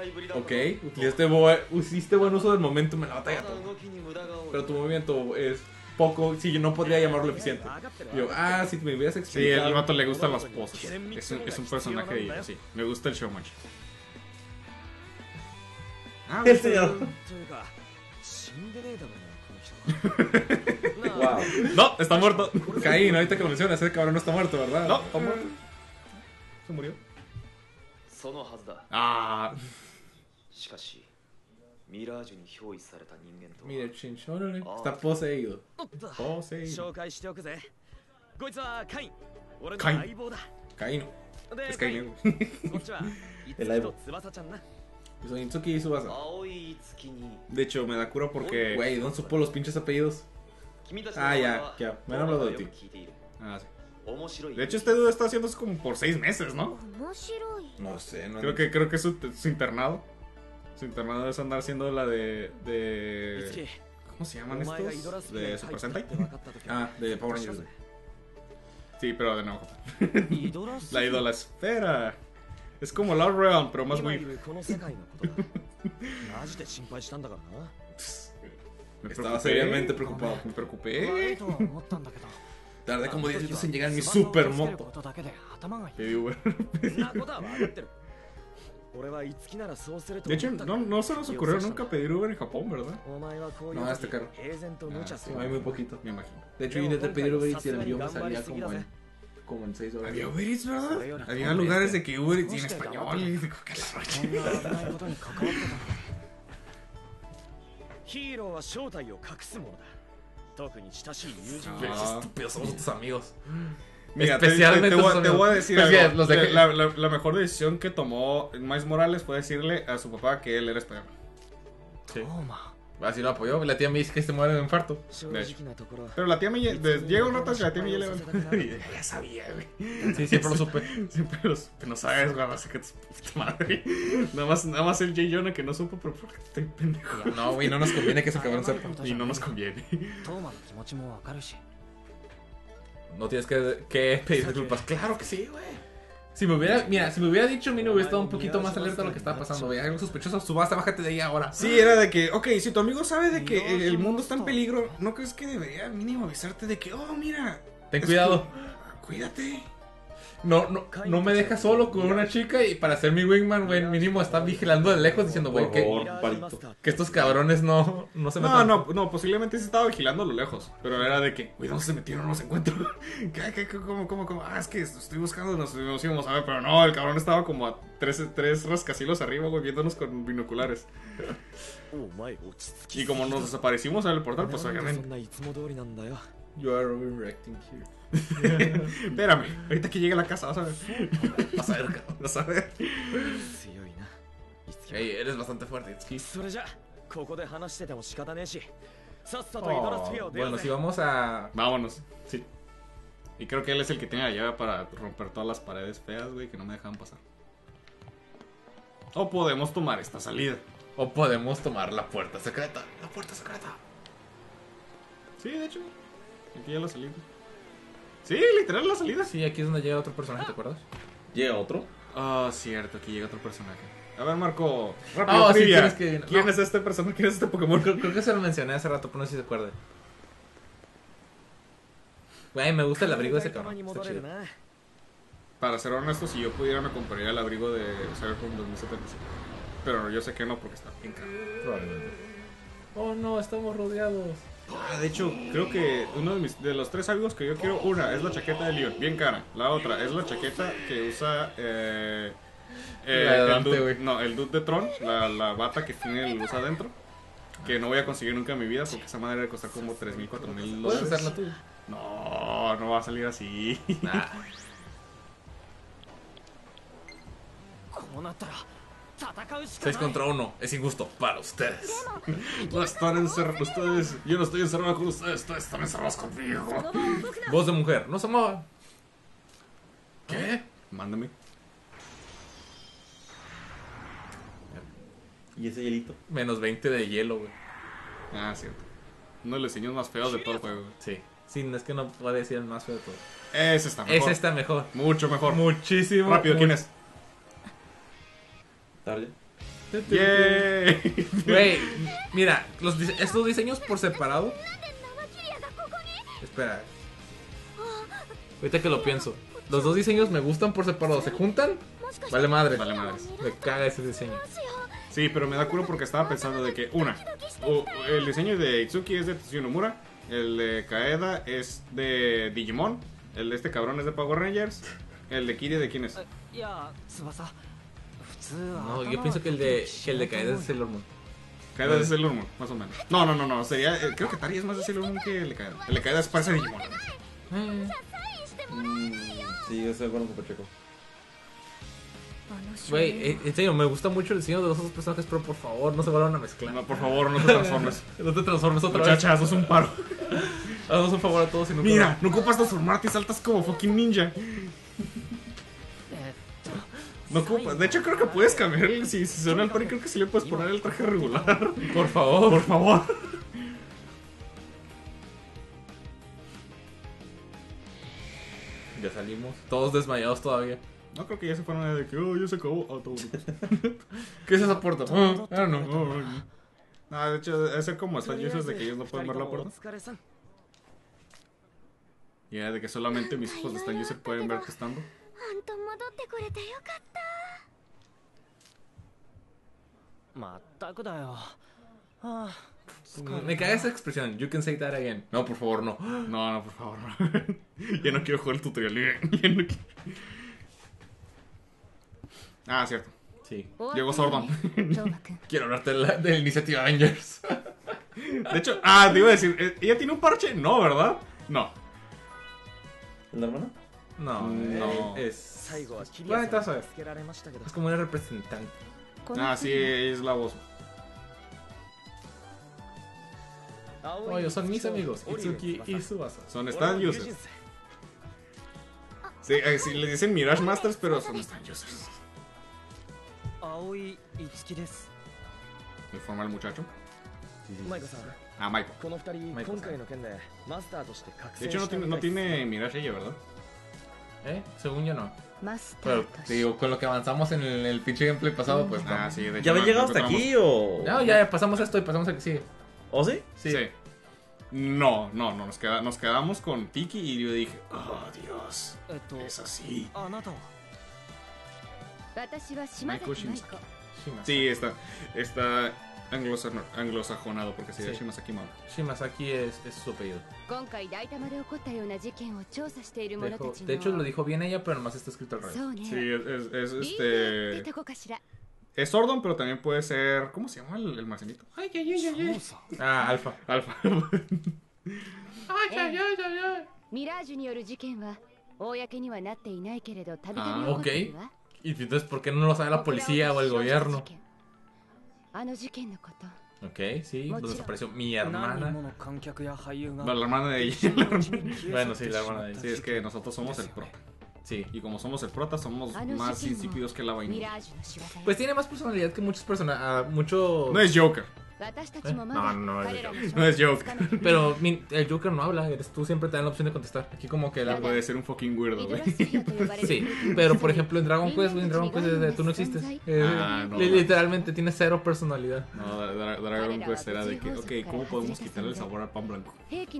Ok, hiciste buen uso del momentum en la batalla. Pero tu movimiento es poco, sí, yo no podría llamarlo eficiente. Yo, si me hubieras Sí, explicado. al vato le gustan las poses. Es un personaje de ella, sí. Me gusta el showmanship. El señor. Wow. No, está muerto. Caín, ahorita que lo mencionas, ese cabrón no está muerto, ¿verdad? No. está muerto. Se murió. Ah, Mira, Chinch, órale. Está poseído. Poseído. Caín. Es Caín. El Aibo. Soy Itsuki y Tsubasa. de hecho, me da cura porque. Güey, ¿dónde supo los pinches apellidos? Ya. Me han hablado de ti. Ah, sí. De hecho, este dude está haciendo eso como por 6 meses, ¿no? No sé, no. Creo que es su internado. Su internado es andar haciendo la de. ¿Cómo se llaman estos? ¿De Super Sentai? De Power Rangers. Sí, pero de nuevo. La idolasfera. Es como Lord Realm, pero más weird. Estaba seriamente preocupado. Me preocupé. Tardé como 10 minutos en llegar en mi super moto. De hecho, no se nos ocurrió nunca pedir Uber en Japón, ¿verdad? No, este carro. Sí, No hay muy poquito. me imagino. De hecho, yo intenté pedir Uber Eats y el envío me salía como en 6 horas. Había Uber Eats, ¿verdad? Había lugares de que Uber Eats en español. Y digo, ¿qué Estúpidos, somos tus amigos. Mira, Especialmente te voy a decir Pues algo. bien, los de que- La mejor decisión que tomó Miles Morales fue decirle a su papá que él era español. Sí. Así lo apoyó. La tía me dice que se muere de infarto. De hecho. Pero la tía me llega un rato que la tía me llega. Ya sabía, güey. Sí, siempre lo supe. Siempre lo supe. No sabes, güey. Así que tu puta madre. Nada más el J. Jonah que no supo, pero porque estoy pendejo. No, güey, no nos conviene que ese cabrón sepa. Y no nos conviene. No tienes que pedir disculpas. Claro que sí, güey. Si me hubiera dicho, Mino hubiera estado un poquito más alerta a lo que estaba pasando. Veía algo sospechoso, Tsubasa, bájate de ahí ahora. Sí, era de que, ok, si tu amigo sabe de que el mundo está en peligro, ¿no crees que debería mínimo avisarte de que, mira, Ten cuidado. Cuídate? No me deja solo con una chica y para ser mi wingman, güey, mínimo está vigilando de lejos diciendo, güey, que estos cabrones no se metan. No, posiblemente se estaba vigilando a lo lejos, pero era de que, güey, ¿dónde se metieron? No los encuentro. ¿Cómo? Es que estoy buscando, nos íbamos a ver, pero no, el cabrón estaba como a tres rascacielos arriba, güey, viéndonos con binoculares. Y como nos desaparecimos en el portal, pues obviamente. You are overreacting here. Espérame, ahorita que llegue a la casa, vas a ver. Vas a ver, cabrón. Vas a ver. Hey, eres bastante fuerte, Itsuki. Bueno, si vamos a... Vámonos. Sí. Y creo que él es el que tiene la llave para romper todas las paredes feas, güey, que no me dejan pasar. O podemos tomar esta salida. O podemos tomar la puerta secreta. La puerta secreta. Sí, de hecho. Aquí ya la salida. Sí, literal la salida. Sí, aquí es donde llega otro personaje, ¿te acuerdas? ¿Llega otro? Cierto, aquí llega otro personaje. A ver, Marco, rápido, sí, trivia. ¿Quién es este personaje? ¿Quién es este Pokémon? Creo que se lo mencioné hace rato, pero no sé si se acuerda. Güey, me gusta el abrigo de ese cabrón. Está chido. Para ser honesto, si yo pudiera me compraría el abrigo de Cyberpunk 2075. Pero yo sé que no porque está bien caro. Probablemente. Oh no, estamos rodeados. De hecho, creo que uno de los 3 abrigos que yo quiero, una es la chaqueta de Leon, bien cara. La otra es la chaqueta que usa el dude de Tron, la bata que tiene luz adentro. Que no voy a conseguir nunca en mi vida porque esa madre debe costar como 3,000, 4,000 ¿Puedes dólares. hacerla tú? No va a salir así. Nah. 6 contra 1, es injusto para ustedes. No están encerrados ustedes. Yo no estoy encerrado con ustedes. Ustedes están encerrados conmigo. Voz de mujer, no se mueva. ¿Qué? Mándame. ¿Y ese hielito? Menos 20 de hielo, güey. Cierto. Uno de los diseños más feos de todo el juego. Sí. Sí, es que no puede decir el más feo de todo. Ese está mejor. Ese está mejor. Mucho mejor. Muchísimo. Rápido, ¿quién es? ¿Target? ¡Yay! Güey, mira, estos diseños por separado. Espera. Ahorita que lo pienso. Los dos diseños me gustan por separado. ¿Se juntan? Vale madre. Vale, madres. Me caga ese diseño. Sí, pero me da culo porque estaba pensando de que, el diseño de Itsuki es de Tetsuya Nomura, el de Kaeda es de Digimon, el de este cabrón es de Power Rangers, el de Kiri, ¿de quién es? No, yo pienso que el de Kaede es Sailor Moon. Kaeda es de Sailor Moon, más o menos. No, sería, creo que Tari es más de Sailor Moon que el de Kaeda. El de Kaeda es parece Digimon. Sí, yo estoy con un Pacheco. Güey, en serio, me gusta mucho el diseño de los otros personajes, pero por favor, no se vuelvan a mezclar. No, por favor, no te transformes. No te transformes otra Muchacha, haznos un paro. vez. Haznos un favor a todos y nunca. Mira, no ocupas transformarte y saltas como fucking ninja. No ocupas. De hecho, creo que puedes cambiar. Si suena el pari, creo que sí le puedes poner el traje regular. Por favor. Por favor. Ya salimos. Todos desmayados todavía. No creo que ya se fueron de que, ya se acabó. Todo. ¿Qué es esa puerta? No. No, de hecho, debe ser como están uses de que ellos no pueden ver la puerta. Ya, de que solamente mis hijos de Stan User pueden verte estando. Me cae esa expresión. You can say that again. No, por favor, no. No, por favor, no. Ya no quiero jugar el tutorial. Ya no quiero. Ah, cierto. Sí. Llegó Sordon. Quiero hablarte de la iniciativa Avengers. De hecho, te iba a decir, ¿ella tiene un parche? No, ¿verdad? No. ¿La hermana? No. Es. Bueno, te vas a ver. Es como una representante. Sí, es la voz. Oye, son mis amigos, Itsuki y Tsubasa. Son Stan Users. Sí, sí, les dicen Mirage Masters, pero son Stan Users. ¿Me forma el muchacho? Maiko. De hecho, no tiene Mirage ella, ¿verdad? Según yo no. Pero te digo, con lo que avanzamos en el pinche gameplay pasado, pues no. Sí, de hecho, ¿Ya habían llegado hasta aquí o...? No, ya pasamos esto y pasamos al que sigue. ¿O sí? Sí. No, nos quedamos con Tiki y yo dije, oh Dios, es así. Maiko Shimasaki. Sí, está anglosajonado porque se llama Shimasaki Mao. Shimasaki es su apellido. De hecho, lo dijo bien ella, pero nomás está escrito al revés. Sí, es Sordon, pero también puede ser. ¿Cómo se llama el marcenito? Ay. Alfa. Alfa. Ok. Y entonces, ¿por qué no lo sabe la policía o el gobierno? Ok, sí, donde desapareció mi hermana. La hermana de ella. Bueno, sí, la hermana de ella. Sí, es que nosotros somos el prota. Sí. Y como somos el prota, somos más insípidos que la vainilla. Pues tiene más personalidad que muchos personajes. Mucho. No es Joker. No. No es Joker. Pero el Joker no habla, tú siempre te dan la opción de contestar. Aquí como que Puede ser un fucking weirdo, güey. Sí, pero por ejemplo en Dragon Quest, tú no existes. No. Literalmente tienes cero personalidad. No, Dragon Quest era de que, ok, ¿cómo podemos quitarle el sabor al pan blanco?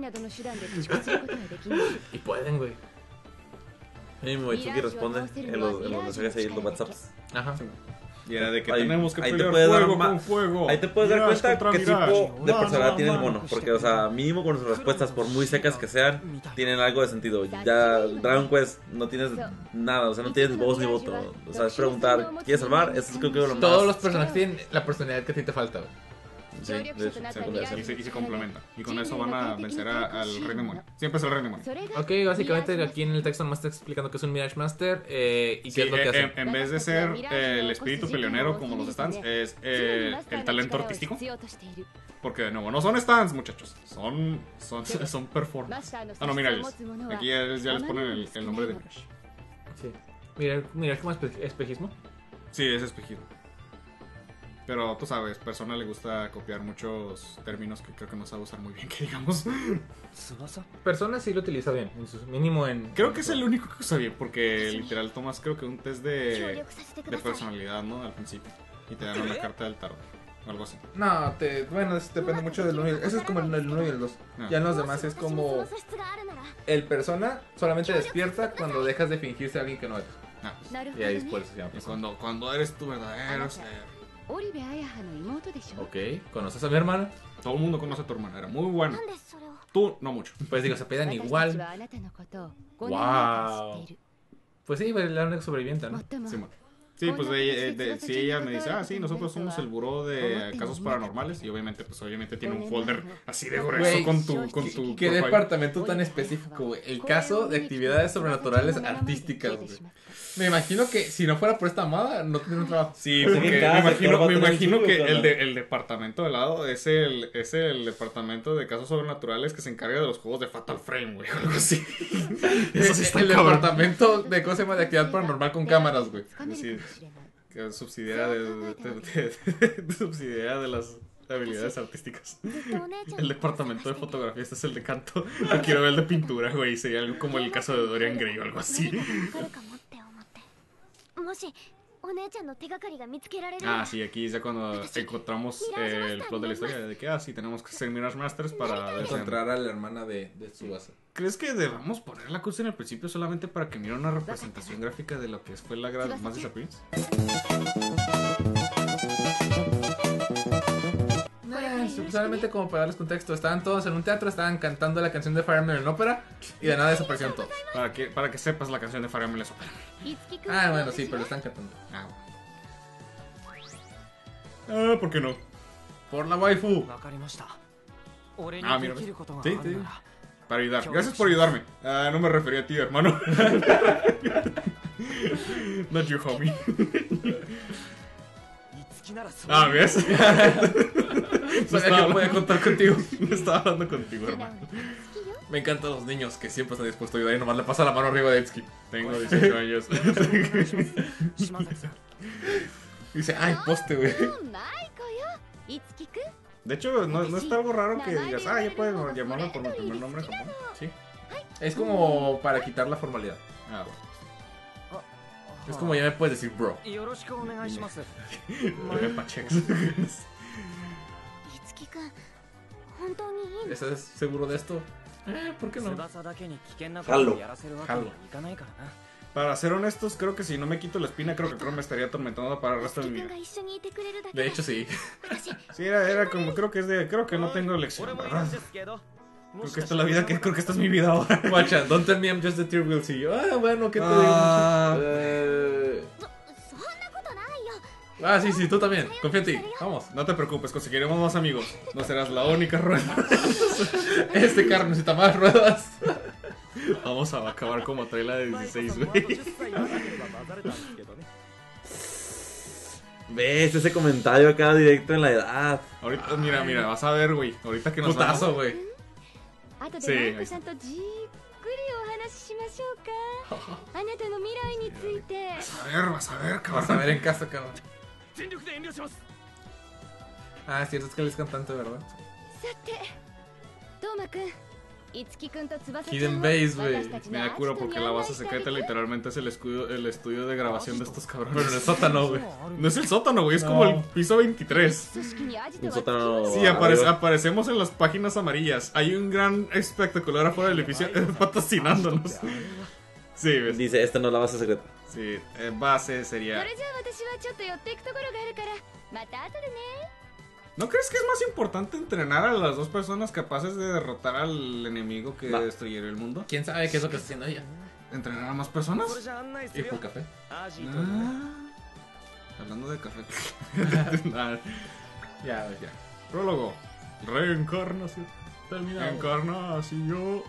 Y pueden, güey. Y Moitsuki responde en los mensajes ahí en los WhatsApps. Ajá. Y era de que Ahí- tenemos que ahí te pelear puedes dar fuego ma- con fuego. Ahí te puedes dar Mirage cuenta contra qué Mirage. tipo de personalidad tiene el mono. Porque, o sea, mínimo con sus respuestas, por muy secas que sean, tienen algo de sentido. Ya Dragon Quest no tienes nada, o sea, no tienes voz ni voto. O sea, es preguntar, ¿quieres salvar? Eso es creo que lo más. Todos los personajes tienen la personalidad que a ti te falta, güey. Sí, de hecho, se puede hacer. Y se complementan. Y con eso van a vencer al Rey Demonio. Siempre es el Rey Demonio. Ok, básicamente aquí en el texto nomás está explicando que es un Mirage Master y qué Sí, es lo que hace. en vez de ser el espíritu peleonero como los stands, es el talento artístico. Porque de nuevo, no son stands, muchachos. Son performance. No, mira, aquí ya les ponen el nombre de Mirage. Sí. Mira, ¿cómo es espejismo? Sí, es espejismo. Pero tú sabes, Persona le gusta copiar muchos términos que creo que no sabe usar muy bien, que digamos. Persona sí lo utiliza bien, mínimo en... Creo que es el único que usa bien, porque literal tomas creo que un test de personalidad, ¿no? Al principio. Y te dan una carta del tarot. O algo así. No, bueno, depende mucho del 1 y el... Eso es como el 1 y el 2. Ah. Ya en los demás es como... El persona solamente despierta cuando dejas de fingirse a alguien que no eres. Ah, Y ahí después se llama y persona. cuando eres tu verdadero ser. Ok, ¿conoces a mi hermana? Todo el mundo conoce a tu hermana, era muy buena. Tú, no mucho. Pues digo, se pedan igual. Wow. Pues sí, la única sobreviviente, ¿no? Sí, sí, pues sí, ella me dice, sí, nosotros somos el buró de casos paranormales. Y obviamente, pues obviamente tiene un folder así de grueso Güey, con tu ¿Qué profile. departamento tan específico, güey? El caso de actividades sobrenaturales artísticas, güey. Me imagino que si no fuera por esta amada, no tendría un trabajo. Sí, Pues porque cada sector va a me tener imagino suyo, que carnal. el departamento de lado es el departamento de casos sobrenaturales que se encarga de los juegos de Fatal Frame, güey, o algo así. Eso sí está El cabrón. departamento de cosa se llama de actividad paranormal con cámaras, güey. Sí, que es subsidiaria subsidiaria de las habilidades artísticas. El departamento de fotografía, este es el de canto. Yo quiero ver el de pintura, güey. Sería algo como el caso de Dorian Gray o algo así. Ah, sí, aquí es ya cuando encontramos el plot de la historia de que, sí, tenemos que ser Mirage Masters para Encontrar a la hermana de Tsubasa. ¿Crees que debamos poner la cosa en el principio solamente para que mire una representación gráfica de lo que fue la gran Mass Disappearance? Solamente como para darles contexto, estaban todos en un teatro, estaban cantando la canción de Fire Emblem en ópera y de nada desaparecieron todos. Para que sepas la canción de Fire Emblem es ópera. Ah, bueno, sí, pero lo están cantando. ¿Por qué no? Por la waifu. Mira, ¿ves? Sí, sí. Para ayudar. Gracias por ayudarme. No me refería a ti, hermano. Not you, homie. ¿Ves? Sabía que podía contar contigo. No estaba hablando contigo, hermano. Me encantan los niños que siempre están dispuestos a ayudar y nomás le pasa la mano arriba de Itsuki. Tengo 18 años. Dice, ay, poste, güey. De hecho, no está algo raro que digas, ya puedes llamarme por mi primer nombre en Japón. Sí. Es como para quitar la formalidad. Bueno. Es como ya me puedes decir bro. Pachex. ¿Estás seguro de esto? ¿Por qué no? Jalo. Jalo. Para ser honestos, creo que si no me quito la espina, creo que Chrome me estaría atormentando para el resto de mi vida. De hecho, sí. Sí, era como, creo que no tengo elección, ¿verdad? Creo que esta es la vida, creo que esta es mi vida ahora. Guacha, don't tell me I'm just the tear wheel. Y yo, bueno, ¿qué te digo? Sí, tú también. Confía en ti. Vamos. No te preocupes, conseguiremos más amigos. No serás la única rueda. Este carro necesita más ruedas. Vamos a acabar como trae la de 16, güey. ¿Ves ese comentario acá directo en la edad? Ahorita, mira, vas a ver, güey. Ahorita que nos Putazo, güey. Sí, ahí está. Vas a ver, cabrón. Vas a ver en casa, cabrón. Cierto, es que él es cantante, ¿verdad? Hidden Base, güey. Me da cura porque la base secreta literalmente es el estudio de grabación de estos cabrones. Pero en el sótano, güey. No es el sótano, güey, es como el piso 23. Un sótano. Sí, aparecemos en las páginas amarillas. Hay un gran espectacular afuera del edificio patrocinándonos. Sí, ves. Dice, esta no es la base secreta. Sí, base sería. ¿No crees que es más importante entrenar a las dos personas capaces de derrotar al enemigo que destruir el mundo? ¿Quién sabe qué es lo que está haciendo ella? ¿Entrenar a más personas? ¿Y por café? Hablando de café. Ya. Prólogo. Reencarnación. Terminado. Encarnación.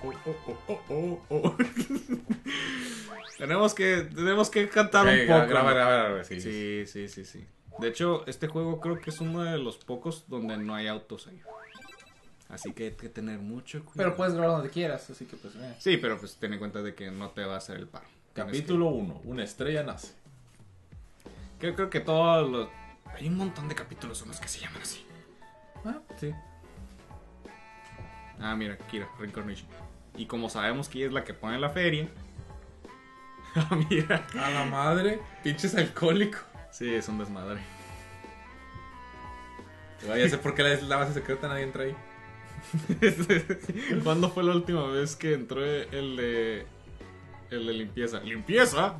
Tenemos que cantar un poco. Grabar, sí. Sí. De hecho, este juego creo que es uno de los pocos donde no hay autos ahí. Así que hay que tener mucho cuidado. Pero puedes grabar donde quieras, así que pues... Sí, pero pues ten en cuenta de que no te va a hacer el paro. Capítulo 1. Una estrella nace. Creo que todos los... Hay un montón de capítulos en los que se llaman así. Sí. Mira, Kira, Reincarnation. Y como sabemos que ella es la que pone la feria... Mira. A la madre. Pinches alcohólico. Sí, es un desmadre. Ya sé por qué la base secreta nadie entra ahí. ¿Cuándo fue la última vez que entró el de limpieza? ¿Limpieza?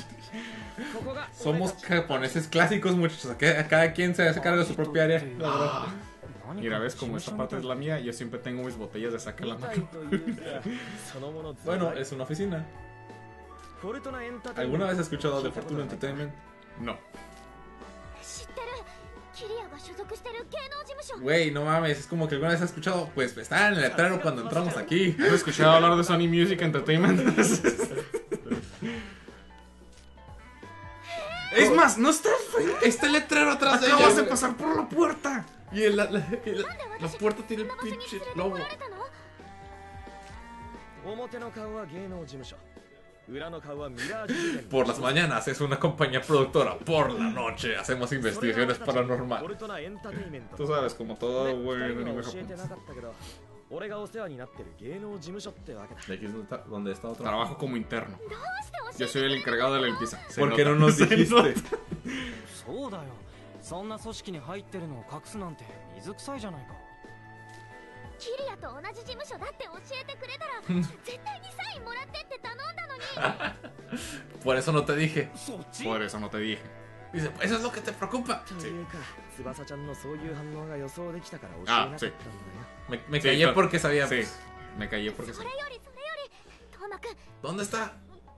Somos japoneses clásicos, muchachos. Cada quien se hace cargo de su propia área. La verdad. Mira, ves, como esta parte es la mía, yo siempre tengo mis botellas de saca la mano. Bueno, es una oficina. ¿Alguna vez has escuchado de Fortuna Entertainment? No. Güey, no mames, es como que alguna vez has escuchado. Pues está en el letrero cuando entramos aquí. ¿Has escuchado hablar de Sony Music Entertainment? Es más, no está Está el letrero atrás de ella. acabas de güey. pasar por la puerta. Y la puerta tiene el pinche lobo. Por las mañanas es una compañía productora. Por la noche hacemos investigaciones paranormales. Tú sabes, como todo buen anime japonés. ¿De aquí es donde está otro? Trabajo como interno. Yo soy el encargado de la limpieza. Se ¿Por qué no nota. nos Se dijiste? nota. そうだよそんな組織に入ってるのを隠すなんて水臭いじゃないかキリアと同じ事務所だって教えてくれたら絶対にサインもらってって頼んだのに Por eso no te dije. そっち Por eso no te dije. Dice, eso es lo que te preocupa. というか翼ちゃんのそういう反応が予想できたから教えなかったんだよ Me Sí, callé pero- porque sabía. Sí, me callé porque そ sí. れよりトーマくん ¿Dónde está?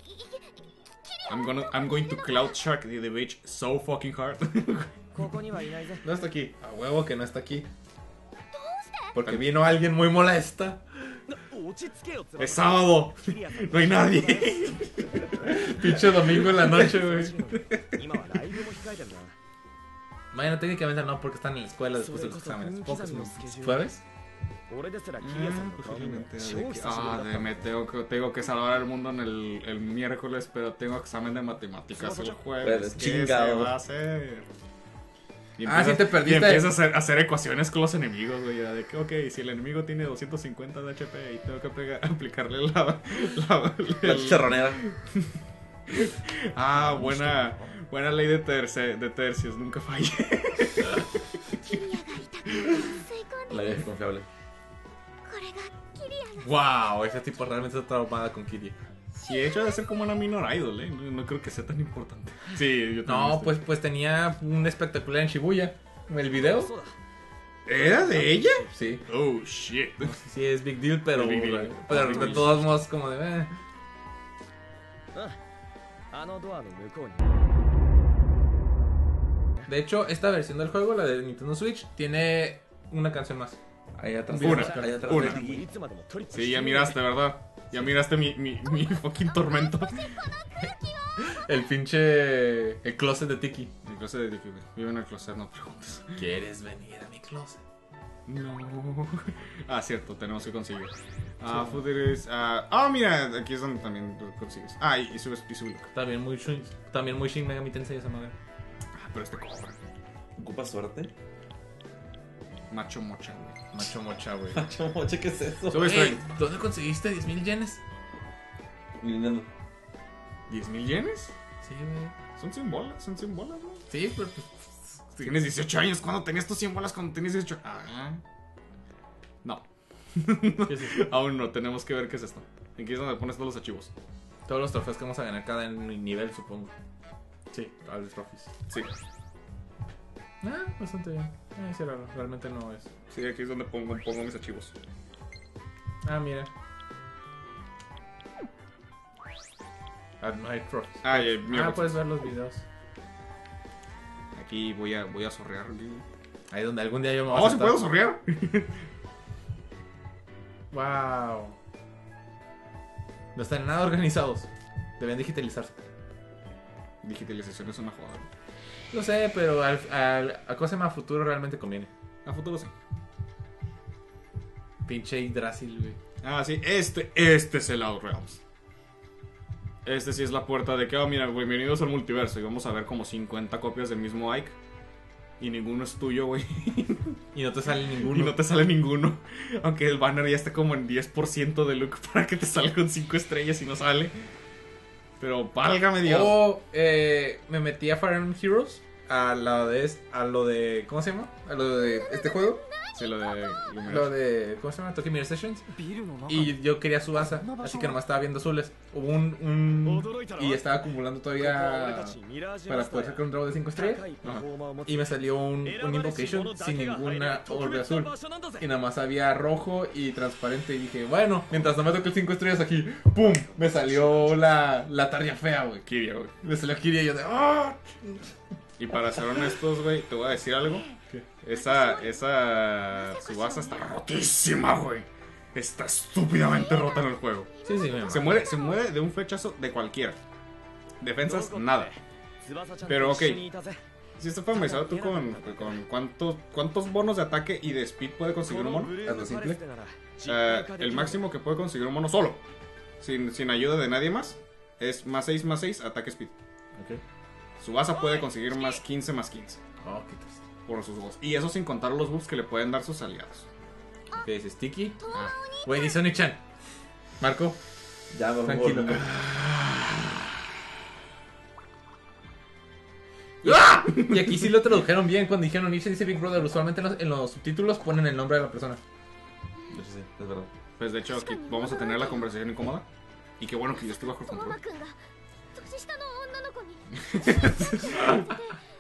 I'm going to Cloud Shark the beach so fucking hard. ここにはいないぜ No está aquí. A huevo que no está aquí. Porque vino alguien muy molesta. 落ち着けよ Es sábado. キリアさん No hay nadie. Pinche domingo en la noche, güey. 今はライブも控えてるな Mañana técnicamente no, porque están en la escuela después de los exámenes. Supongo que es los jueves. 俺ですらキリアさんの顔見るの超久しぶりだったんだ Me tengo que salvar el mundo en el miércoles, pero tengo examen de matemáticas el jueves. ¿Qué se Chingado. va a hacer? Y Ah, sí te perdiste. Y empiezas a hacer ecuaciones con los enemigos, güey. De que, ok, si el enemigo tiene 250 de HP y tengo que aplicarle La chicharronera. Ah, buena ley de tercios, nunca fallé. キリアがいたから吸い込ん La で vieja confiable. これがキリアの Wow, ese tipo realmente está traumada con Kitty. Y de hecho debe ser como una minor idol, no creo que sea tan importante. Sí, yo también. No, pues tenía un espectacular en Shibuya. ¿El video? そうだ ¿Era de ella? Sí. Oh, shit. Sí, es big deal, pero, Es big deal. pero Big de deal. todos modos como de... あのドアの向こうに De hecho, esta versión del juego, la de Nintendo Switch, tiene una canción más. Ahí atrás. Una. Ahí atrás. Una. いつまでもトリップ Sí, ya miraste, ¿verdad? Ya miraste mi fucking tormento. El pinche... El closet de Tiki. Mi closet de Dicky, güey. Vive en el closet, no preguntes. ¿Quieres venir a mi closet? No. Ah, cierto, tenemos que conseguir. Ah, Fooderies. Mira, aquí es donde también lo consigues. Ah, y subes. También muy Shin Megami Tensei esa madre. Ah, pero este cobra. ¿Ocupa suerte? Macho mocha, güey. Macho mocha, güey. Chomoche, ¿qué es eso? Sube Ey, strength. ¿dónde conseguiste 10,000 yenes? Nintendo. ¿10,000 yenes? Sí, güey. Son 100 bolas, ¿no? Sí, pero pues... Tienes 18 años. ¿Cuándo tenías tus 100 bolas? Cuando tenías 18. Ah. No. ¿qué es eso? Aún no, tenemos que ver qué es esto. Aquí es donde pones todos los archivos. Todos los trofeos que vamos a ganar cada nivel, supongo. Sí, todos los trophies. Sí. Ah, bastante bien. Sí, raro. Realmente no es. Sí, aquí es donde pongo mis archivos. Ah, mira. Admire trophies. Ah, ya, mira. Puedes ver los videos. Aquí voy a zorrear. Ahí donde algún día yo me voy ¡Oh, a se sentar. puede zorrear! Wow. No están nada organizados. Deben digitalizarse. Digitalización es una jugada. Lo sé, pero a cosa más futuro realmente conviene. A futuro sí. Pinche Yggdrasil, güey. Ah, sí, este es el Outrealms. Este sí es la puerta de que, mira, güey, bienvenidos al multiverso. Y vamos a ver como 50 copias del mismo Ike. Y ninguno es tuyo, güey. Y no te sale ninguno. Y no te sale ninguno. Aunque el banner ya está como en 10% de look para que te salga con 5 estrellas y no sale. Pero válgame Dios. O me metí a Fire Emblem Heroes a lo de ¿cómo se llama? A lo de este juego, Sí, lo de lo Lumière. de ¿cómo se llama? Tokyo Mirror Sessions. ビルの中 Y yo quería Subasa, así que nomás estaba viendo azules. Hubo un y estaba acumulando todavía para poder sacar un drago de 5 estrellas. Y me salió un Invocation sin ninguna orbe azul. Y nada más había rojo y transparente. Y dije, bueno, mientras no me toque el 5 estrellas aquí, ¡pum! Me salió la Tarja fea, güey. Kiria, güey. Me salió Kiria y yo de, ¡ah! Y para ser honestos, güey, te voy a decir algo. ¿Qué? Esa Tsubasa está rotísima, güey. Está estúpidamente rota en el juego. Sí, sí, me Se muere de un flechazo de cualquiera. Defensas, nada. Pero, ok. Si estás familiarizado tú con cuántos bonos de ataque y de speed puede conseguir un mono. Hazlo simple. El máximo que puede conseguir un mono solo, sin ayuda de nadie más, es más 6 ataque speed. Ok. Tsubasa puede conseguir más 15 Oh, qué triste. por sus buffs. Y eso sin contar los buffs que le pueden dar sus aliados. Ok, dice Sticky. Ah. Güey, dice Oni-chan. Marco, Ya, por favor. tranquilo. Y aquí sí lo tradujeron bien cuando dijeron Oni-chan dice Big Brother. Usualmente en los subtítulos ponen el nombre de la persona. Eso sí, es verdad. Pues de hecho aquí vamos a tener la conversación incómoda. Y qué bueno que yo estoy bajo トマ control. くんが年下の女の子にあれ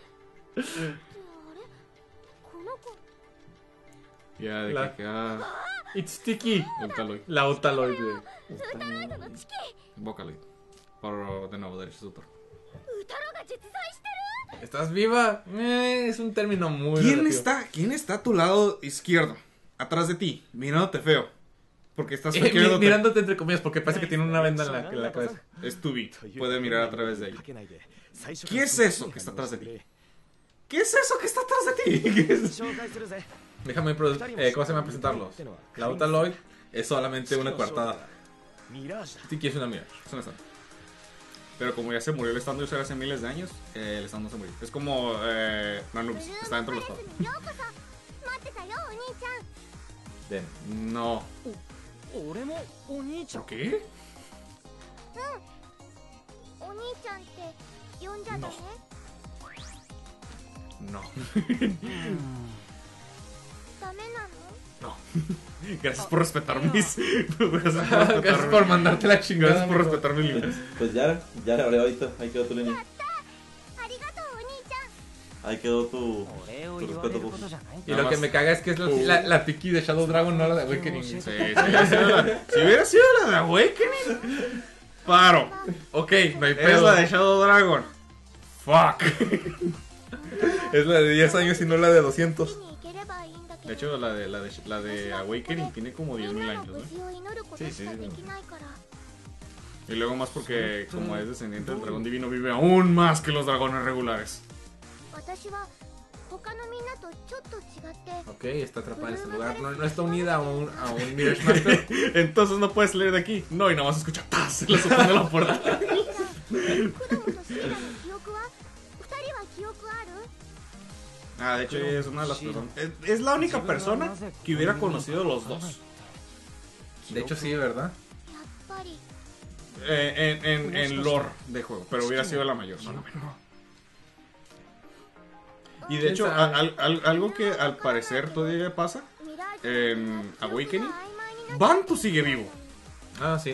この子 Ya, de La- que queda It's Sticky. Ultaloid, La Utaloid. ウタロイドのチキ Vocaloid. Por de nuevo, derechos de autor. ウタロが実在してる ¿Estás viva? Es un término muy ¿Quién relativo. ¿Quién está a tu lado izquierdo? Atrás de ti, mirándote feo. Porque estás Mi- feo. mirándote entre comillas porque parece que tiene una venda en la cabeza. Es tu beat. Puede mirar a través de ella. ¿Qué es eso que está atrás de ti? ¿Qué es eso que está atrás de ti? ¿Qué es? Déjame, ¿cómo se llama presentarlos? La Utaloid es solamente una coartada. Sticky es una mierda. Es un stand. Pero como ya se murió el stand de user hace miles de años, el stand no se murió. Es como Nanubis, ブルー está dentro de los パレス estados. にようこそ待ってたよお兄ちゃん Den. No. 俺もお兄ちゃん ¿Por qué? お兄ちゃんって呼んじゃダメ No. ダメなの No. Gracias por respetar mis. Gracias por Gracias respetar, por mandarte la chingada. gracias por amigo. respetar mis límites. Pues ya ahorita, ahí quedó tu línea. ありがとうお兄ちゃん Ahí quedó tu 俺を言われることじゃない Y lo que me caga es que es la Tiki de Shadow Dragon, no la de Awakening. Sí, si hubiera sido la de Awakening. Paro. Ok, no hay Es pedo. la de Shadow Dragon. Fuck. Es la de 10 años y no la de 200. 次に行ければいいんだけど De hecho, la de Awakening tiene como 10.000 みんなの años, 無 ¿no? 事を祈ることしかできないから Y luego más porque, como es descendiente del dragón divino, vive aún más que los dragones regulares. 私は他のみんなとちょっと違って Ok, está atrapada en este lugar. No está unida a un Mirage Master. Entonces no puedes salir de aquí. No, y nada más escucha ¡tas! La azotando de la puerta. クロムとシーラの記憶は二人は記憶ある Ah, de hecho, ella es una de las personas. Es la única persona que hubiera conocido los dos. De hecho, sí, ¿verdad? やっぱり En lore de juego, pero hubiera sido la mayor, no la menor. Y de hecho, algo que al parecer todavía pasa ミラージュ en Awakening, 曖昧になって Bantu sigue vivo. Ah, sí.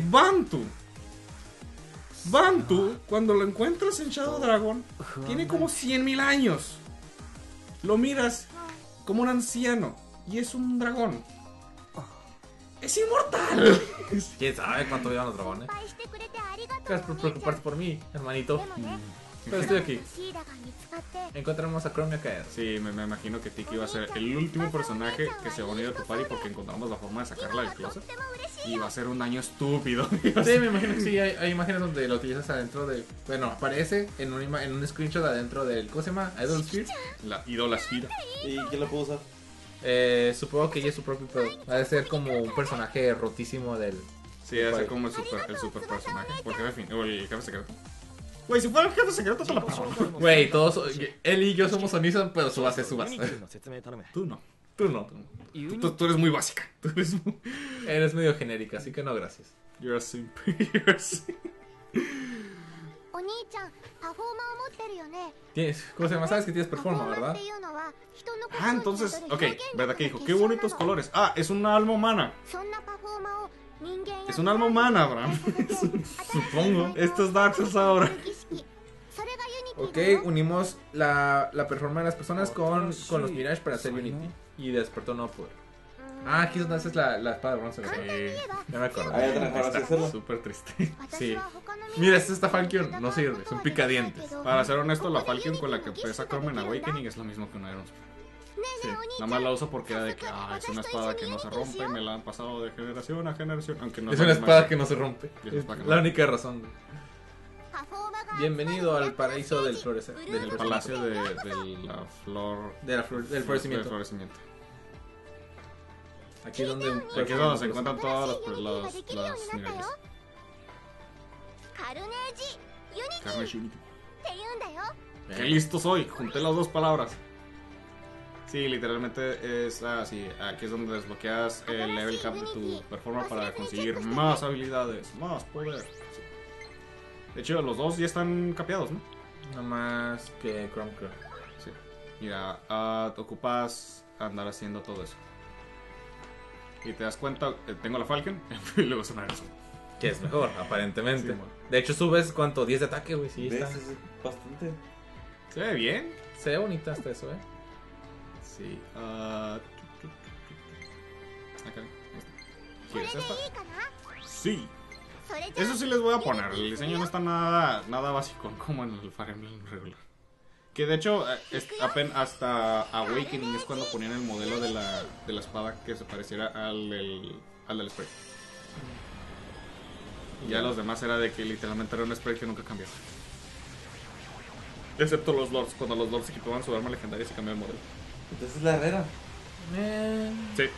Bantu, cuando lo encuentras en Shadow Dragon, tiene como 100.000 años. Lo miras como un anciano y es un dragón. ¡Es inmortal! ¿Quién sabe cuánto vivan los 心 dragones? 配してくれてありがとう Gracias por お兄ちゃん preocuparte por mí, hermanito. でもね Pero estoy aquí. シーラが見つかって Encontramos a Chromia caer. Sí, me imagino que Tiki va a ser el último personaje que se va a unir a tu party porque encontramos la forma de 今 sacarla は del とっ closet. ても嬉しい Y よ va a ser un daño estúpido. Sí, me imagino que sí. Hay imágenes donde lo utilizas adentro de. Bueno, aparece en un screenshot adentro del. ¿Cómo se llama? Idol Sphere. La idolasfera. ¿Y quién lo pudo usar? Supongo que ella es su propio pedo. Va a ser como un personaje rotísimo del. Sí, hace como el super personaje. O el jefe secreto. Güey, si fuera el jefe secreto te la paso. Güey, todos. Él y yo somos Onisan, pero su base es su ユニ base. キューの説明頼め Tú no. Tú no. ユニ Tú eres muy básica. Tú eres muy... Eres medio genérica, así que no, gracias. You're a simp. You're a simp. お兄ちゃんパフォーマーを持ってるよね。 ¿Cómo se llama? ¿Sabes que tienes パフォー performa, マー verdad? っていうのは人の心 Ah, に entonces, 宿る ok, 表現 ¿verdad que 力 dijo? の Qué 結晶な bonitos の。 colores. Ah, es una alma humana. そんなパフォーマーを人間や Es un alma humana, Abraham. Supongo. Esto es Dark Souls ahora. それがユニティ Ok, だよ。 unimos la performance de las personas con los Mirage para hacer Unity. Y despertó no poder. Ah, aquí es donde haces la espada de bronce. ¿Verdad? Ya me acuerdo. Ahí otra forma de hacerlo. Súper triste. 私 Sí. は他の皆さん Mira, esta Falcon no sirve, es un picadientes. Para ser honesto, la Falcon con la que empieza Carmen Awakening es lo mismo que un Iron Spear. ねえねえお兄ちゃ Nada ん más la uso porque era de que es una espada que no se rompe y me la han pasado de generación a generación. Aunque no Es la una misma espada que no se rompe. Es una espada que La no- única razón. パフォーマーが Bienvenido al paraíso del florecer. El palacio de la flor. Del Del florecimiento. florecimiento. Aquí es donde. Aquí es donde se encuentran todas 新しいユニティができるよう las になったよ Miralles. カルネージユニティ Carnage Unity. って言うんだよ。 ¡Qué listo soy! Junté las dos palabras. Sí, literalmente es así. Aquí es donde desbloqueas el level cap de tu performance para conseguir más habilidades, más poder. Sí. De hecho, los dos ya están capeados, ¿no? No más que Chrome creo. Sí. Mira, te ocupas andar haciendo todo eso. Y te das cuenta, tengo la Falcon y luego es una Iron Sword. Que es mejor, aparentemente. Sí, man. De hecho, subes cuánto, 10 de ataque, güey. Sí, ¿Ves? está. Es bastante. Se ve bien. Se ve bonita hasta eso, Sí. Acá. ¿Quieres これ esta? でいいかな。 Sí. それじゃあ Eso sí les voy a poner. El diseño no está nada básico como en el Fire Emblem regular. Que de hecho, apenas hasta Awakening es cuando ponían el modelo de la espada que se pareciera al del Spray. Y ya los demás era de que literalmente era un Spray que nunca cambió. Excepto los Lords, cuando los Lords equipaban su arma legendaria se cambió el modelo. Entonces la herrera. Sí.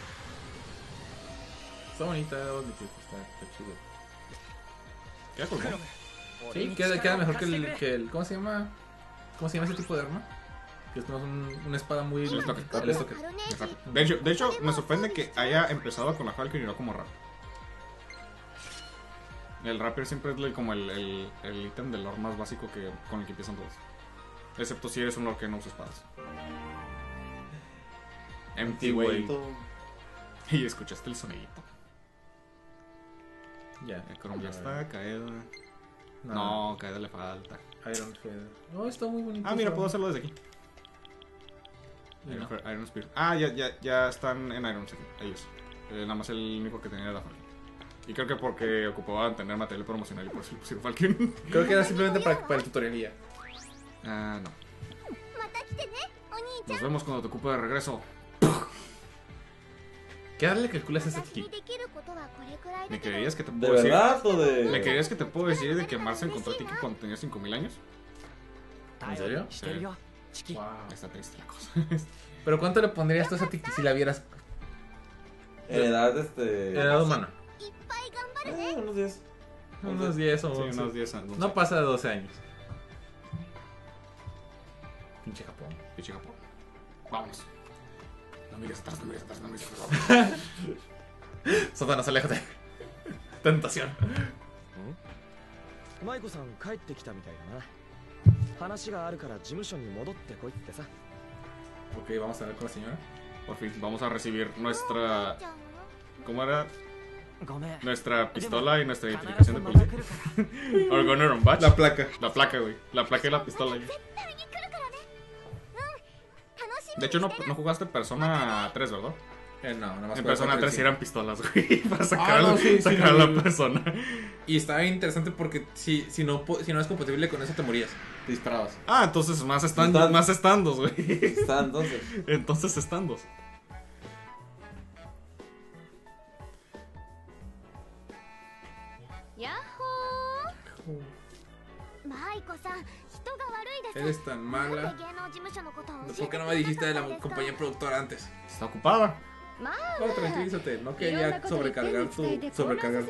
Está bonita, debo admitir que está chido. Queda colgado. Sí, queda mejor que el. ¿Cómo se llama? ¿Cómo se llama ese tipo de arma? Que es más una espada muy. El estoque. El estoque. カルネージ De hecho, me sorprende que haya empezado con la Falcon y no como Rapier. El Rapier siempre es como el ítem del lore más básico con el que empiezan todos. Excepto si eres un lore que no usa espadas. Empty Way. Y escuchaste el sonidito. Ya. El Chrome ya está, Kaeda. No, Kaeda le falta. Iron Feather. No, está muy bonito. Ah, mira, puedo hacerlo desde aquí. Y no. Iron Spear. Ah, ya están en Iron Spear, ellos. Nada más el único que tenía era la Falcon. Y creo que porque ocupaban tener material promocional y por eso le pusieron Falcon. Creo que era simplemente para el tutorial y ya. Ah, no. また来てねお兄ちゃん。 Nos vemos cuando te ocupe de regreso. ¿Qué darle calculas a este 私に aquí? できることはこれくらいだ ¿Me けど。 creías que te ¿De puedo decir? verdad o ¿Me de.? creías que te puedo decir de que Mars encontró a Tiki cuando tenía 5000 años? ¿En serio? してるよチキ Wow. Está triste la cosa. Pero ¿cuánto le pondrías tú a esa Tiki si la vieras En edad, en edad humana? いっぱい頑張るね。 Unos 10. Unos 10 o Sí, 11. unos 10 años. No pasa de 12 años. Pinche Japón. Pinche Japón. Vámonos. No mires atrás, no mires atrás, no mires atrás. Sotanos, aléjate. Tentación. 舞子さん帰ってきたみたいだな話があるから事務所に戻ってこいってさ Ok, vamos a ver con la señora. Por fin, vamos a recibir お nuestra... 兄ちゃんは ¿Cómo era? ごめん Nuestra pistola y nuestra 必 identificación ず de また policía. 来るから Or Gunner on Badge. La placa. La placa, güey. La placa y la pistola. Güey. 絶対に来るからね。楽しみ De に hecho, して no jugaste Persona 3, ¿verdad? No, nada más. En para Persona 3 sí sí eran pistolas, güey. Para sacar, no, sí, sacar sí, a la sí. persona. Y estaba interesante porque si no es compatible con eso te morías. Te disparabas. Ah, entonces más Están- más estandos, güey. Está entonces. Entonces estandos. ヤッホー。舞子さん、人が悪いです。 Eres tan なんで mala. 芸能事務所のことを教え ¿Por て qué く no れ me dijiste de なか la ったんですか compañía productora antes? Está ocupada. まあ Oh, tranquilízate. No quería sobrecargar tu. Sobrecargar.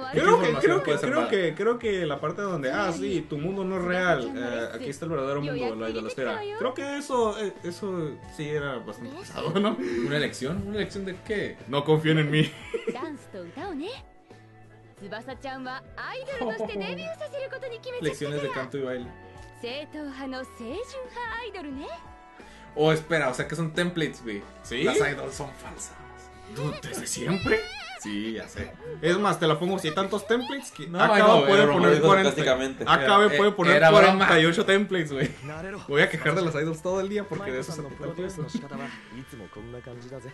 Creo que la parte donde, sí, tu mundo no es real, aquí está el verdadero mundo, la idolosfera. Creo que eso sí era bastante pesado, ¿no? ¿Una elección? ¿Una elección de qué? No confíen en mí. ダンスと歌をね。 翼ちゃんはアイドルとしてデビューさせることに決めちゃった Lecciones de から canto y baile. 正統派の清純派アイドルね Oh, espera, o sea que son templates, güey. ¿Sí? Las idols son falsas. ¿Desde siempre? Sí, ya sé. Es más, te la pongo si hay tantos templates que No, acá no, puede era poner broma, 40. sarcásticamente. Acá Era- puede poner era broma. 48 templates, güey. なれろ Voy a quejar de las idols todo el día porque マイ de コ eso さ se んのプ trata ロデュー esto. スの仕方はいつもこんな感じだぜ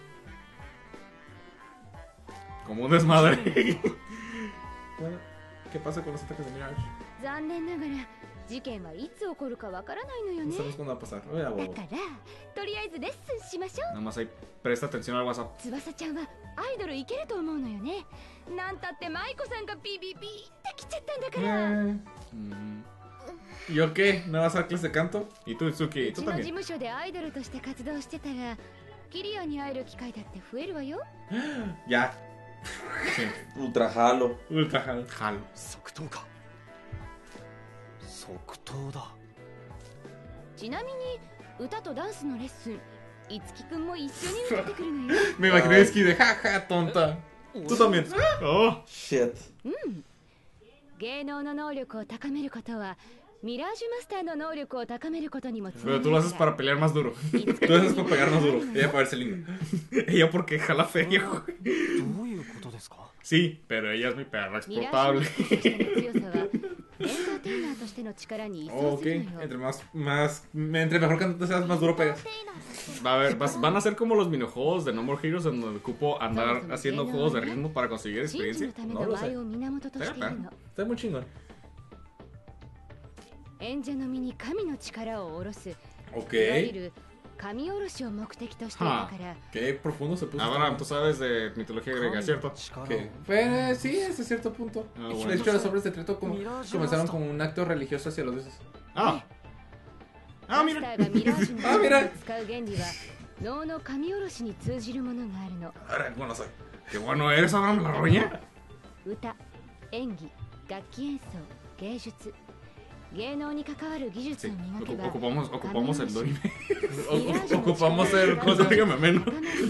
Como un desmadre. Bueno, ¿qué pasa con los ataques de Mirage? 残念ながら事件はいつ起こるかわからないのよ No ね sabemos cuándo va a pasar. Oye, だ huevo. からとりあえずレッスンしましょ Nada más ahí presta atención al WhatsApp. う翼ちゃんはアイドルいけると思うのよねなんたって舞子さんがビビビってきちゃったんだから Mm. ¿Y yo qué? ¿Nuevas clases de canto? ¿Y tú, Itsuki? う ¿Tú ちの事 también? 務所でアイドルとして活動してたらキリアに会える機会だって増えるわよ Ya. Ultra Halo. Ultra Halo. Jalo. 即答か即答だちなみに歌とダンスのレッスンいつきくんも一緒に受けてくるのよ Me imaginé Ski de jaja, tonta. ¿Tú también? Oh. Shit. 芸能の能力を高めることはミラージュマスターの能力を高めることにもつなが Pero る tú lo haces から para pelear más duro. Tú haces para pegar más duro. Ella para verse linda. Ella porque jala feria, güey. どういうことですか Sí, pero ella es mi perra ミラー explotable. ジュマスターとしての強さはエンターテイナーとしての力に依 Oh, 存する ok. のよ Entre mejor cantante seas, más duro pegas. Va a ver, van a ser como los minijuegos de No More Heroes en donde ocupo andar haciendo juegos de ritmo para conseguir 真珠 experiencia. のため No の lo sé. 舞を源としているの Está muy chingón. 演者の身に神の力を下ろすいわゆ Ok. る神下ろしを目的としているから Qué profundo se puso. Abraham, tú sabes de mitología griega, ¿cierto? 力を Que fue, sí, hasta cierto punto. Ah, De bueno. hecho, las obras de teatro Mirage comenzaron Master. como un acto religioso hacia los dioses. Ah. Ah, マス mira. ターがミラージュのあミラ能力を使う原理は能の神下ろしに通じるものがあるの Ahora, bueno, soy. Qué bueno eres, Abraham la roña. 歌演技楽器演奏芸術芸能に関わる技術 Sí, を磨けば ocupamos el dorime. Ocupamos el. ¿Cómo se llama? Dígame menos.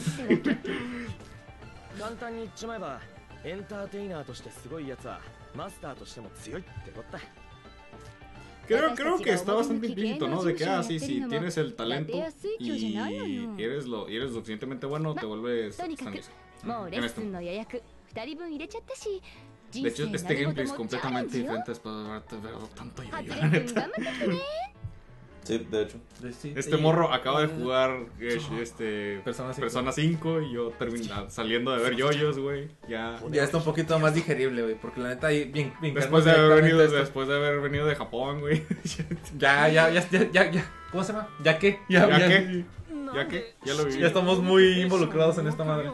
簡単に言っちまえばエンターテイナーとしてすごいやつはマスターとしても強いってことだ Creo que está bastante implícito, ¿no? De que, sí, si tienes el talento y eres lo suficientemente bueno, te vuelves とにかく sanguíneo. もうレ En ッ esto. スンの予約2人分入れちゃったし De 人 hecho, 生 este 何 gameplay 事 es もチャレン completamente ジよ diferente después de haberte dado tanto yo, は la ずれくん neta. 頑張ってきてね Sí, de hecho. Este morro acaba de jugar Persona 5. Persona 5 y yo saliendo de ver yoyos, güey. Ya. Ya está un poquito más digerible, güey. Porque la neta, ahí bien. Después de haber venido de Japón, güey. Ya. ¿Cómo se llama? ¿Ya qué? ¿Ya qué? ¿Ya qué? Ya lo viví. Ya estamos muy involucrados en esta madre.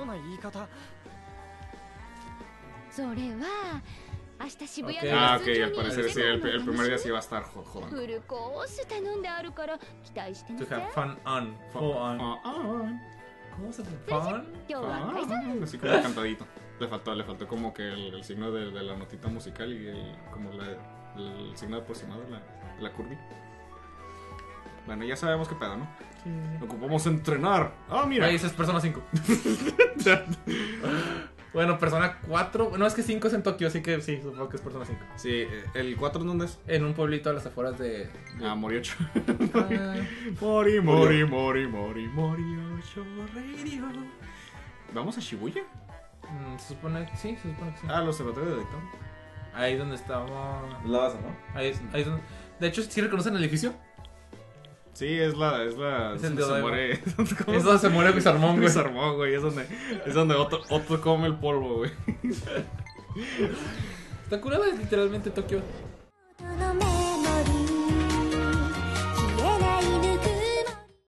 それは明日渋谷 Ok. の Ah, レッ ok, スン al 場に parecer sí, el primer día sí va a estar jodón. フルコース頼んであるから期待してな To さい have fun on. Full on. ¿Cómo se llama? Fun? 今日は解散 Así como cantadito. Le faltó como que el signo de la notita musical y como el signo aproximado, la curva. Bueno, ya sabemos qué pedo, ¿no? Ocupamos entrenar. Ah, mira. Ahí es Persona 5. Bueno, Persona 4. No, es que 5 es en Tokio, así que sí, supongo que es Persona 5. Sí, ¿el 4 en dónde es? En un pueblito a las afueras de. Moriocho. Ah, Mori, Moriocho Radio. ¿Vamos a Shibuya? se supone que sí, se supone que sí. Ah, los observatorios de Daytona. Ahí es donde estaba. La base, ¿no? Ahí es donde. De hecho, ¿sí reconocen el edificio? Sí, es el de se Odaiba. muere. Es donde se muere Guisarmón, güey. Guisarmón, güey. Es donde Otto come el polvo, güey. Está curada, es literalmente Tokio. 頼め